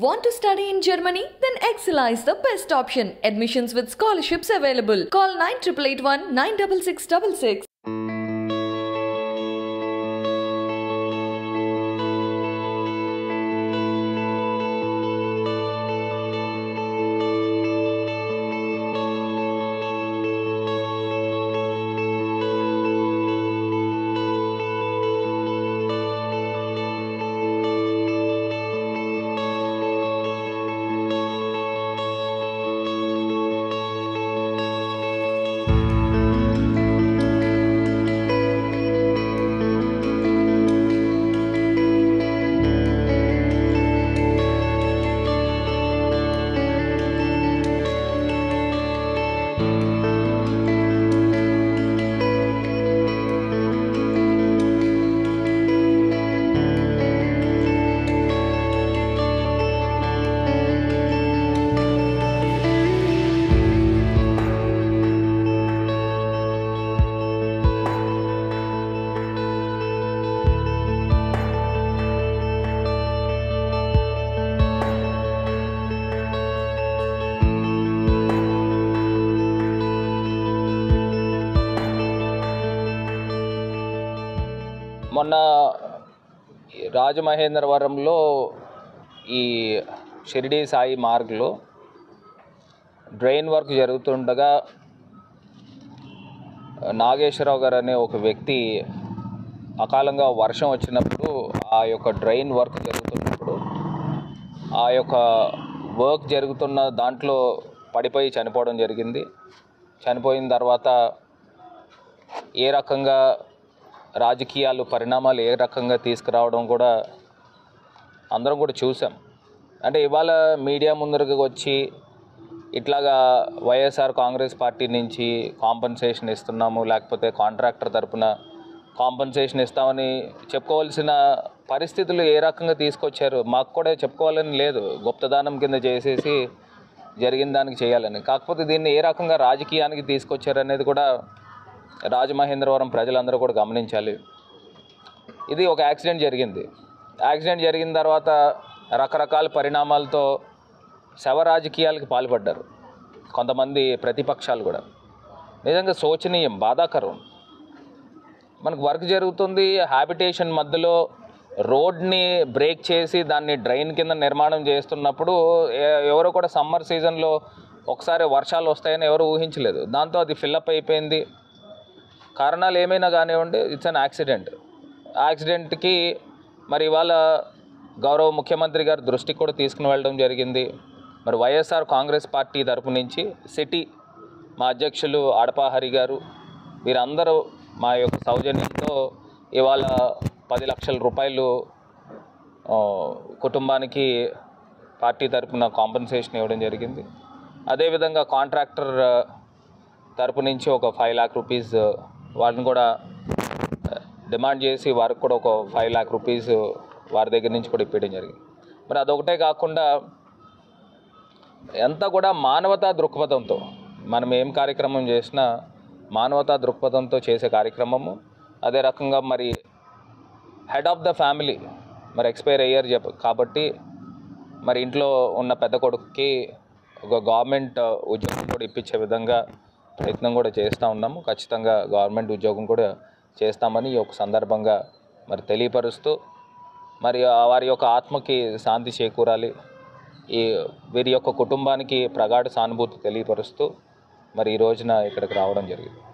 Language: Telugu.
Want to study in Germany? Then Excella is the best option. Admissions with scholarships available. Call 9881 96666. మొన్న రాజమహేంద్రవరంలో ఈ షిరిడి సాయి మార్గ్లో డ్రైన్ వర్క్ జరుగుతుండగా నాగేష్ రావు గారు అనే ఒక వ్యక్తి అకాలంగా వర్షం వచ్చినప్పుడు ఆ యొక్క డ్రైన్ వర్క్ జరుగుతున్నప్పుడు ఆ యొక్క వర్క్ జరుగుతున్న దాంట్లో పడిపోయి చనిపోవడం జరిగింది. చనిపోయిన తర్వాత ఏ రకంగా రాజకీయాలు పరిణామాలు ఏ రకంగా తీసుకురావడం కూడా అందరం కూడా చూసాం. అంటే ఇవాళ మీడియా ముందరకు వచ్చి ఇట్లాగా వైఎస్ఆర్ కాంగ్రెస్ పార్టీ నుంచి కాంపన్సేషన్ ఇస్తున్నాము, లేకపోతే కాంట్రాక్టర్ తరపున కాంపన్సేషన్ ఇస్తామని చెప్పుకోవాల్సిన పరిస్థితులు ఏ రకంగా తీసుకొచ్చారు మాకు కూడా చెప్పుకోవాలని లేదు. గుప్తదానం కింద చేసేసి జరిగిన దానికి చేయాలని. కాకపోతే దీన్ని ఏ రకంగా రాజకీయానికి తీసుకొచ్చారనేది కూడా రాజమహేంద్రవరం ప్రజలందరూ కూడా గమనించాలి. ఇది ఒక యాక్సిడెంట్ జరిగింది. యాక్సిడెంట్ జరిగిన తర్వాత రకరకాల పరిణామాలతో శవ రాజకీయాలకు పాల్పడ్డారు కొంతమంది ప్రతిపక్షాలు కూడా. నిజంగా శోచనీయం, బాధాకరం. మనకు వర్క్ జరుగుతుంది, హ్యాబిటేషన్ మధ్యలో రోడ్ని బ్రేక్ చేసి దాన్ని డ్రైన్ కింద నిర్మాణం చేస్తున్నప్పుడు ఎవరో కూడా సమ్మర్ సీజన్లో ఒకసారి వర్షాలు వస్తాయని ఎవరు ఊహించలేదు. దాంతో అది ఫిల్అప్ అయిపోయింది. కారణాలు ఏమైనా కానివ్వండి, ఇట్స్ అన్ యాక్సిడెంట్. యాక్సిడెంట్కి మరి ఇవాళ గౌరవ ముఖ్యమంత్రి గారి దృష్టికి కూడా తీసుకుని వెళ్ళడం జరిగింది. మరి వైఎస్ఆర్ కాంగ్రెస్ పార్టీ తరపు నుంచి సిటీ మా అధ్యక్షులు అడపాహరి గారు వీరందరూ మా యొక్క సౌజన్యంతో ఇవాళ 10 లక్షల రూపాయలు కుటుంబానికి పార్టీ తరపున కాంపన్సేషన్ ఇవ్వడం జరిగింది. అదేవిధంగా కాంట్రాక్టర్ తరపు నుంచి ఒక 5 లాక్ రూపీస్ వారిని కూడా డిమాండ్ చేసి వారికి కూడా ఒక 5 లాక్ రూపీస్ వారి దగ్గర నుంచి కూడా ఇప్పించడం జరిగింది. మరి అదొకటే కాకుండా ఎంత కూడా మానవతా దృక్పథంతో మనం ఏం కార్యక్రమం చేసినా మానవతా దృక్పథంతో చేసే కార్యక్రమము. అదే రకంగా మరి హెడ్ ఆఫ్ ద ఫ్యామిలీ మరి ఎక్స్పైర్ అయ్యారు కాబట్టి మరి ఇంట్లో ఉన్న పెద్ద కొడుకుకి ఒక గవర్నమెంట్ ఉద్యోగం కూడా ఇప్పించే విధంగా ప్రయత్నం కూడా చేస్తూ ఉన్నాము. ఖచ్చితంగా గవర్నమెంట్ ఉద్యోగం కూడా చేస్తామని ఈ యొక్క సందర్భంగా మరి తెలియపరుస్తూ మరి వారి యొక్క ఆత్మకి శాంతి చేకూరాలి, వీరి యొక్క కుటుంబానికి ప్రగాఢ సానుభూతి తెలియపరుస్తూ మరి ఈ రోజున ఇక్కడికి రావడం జరిగింది.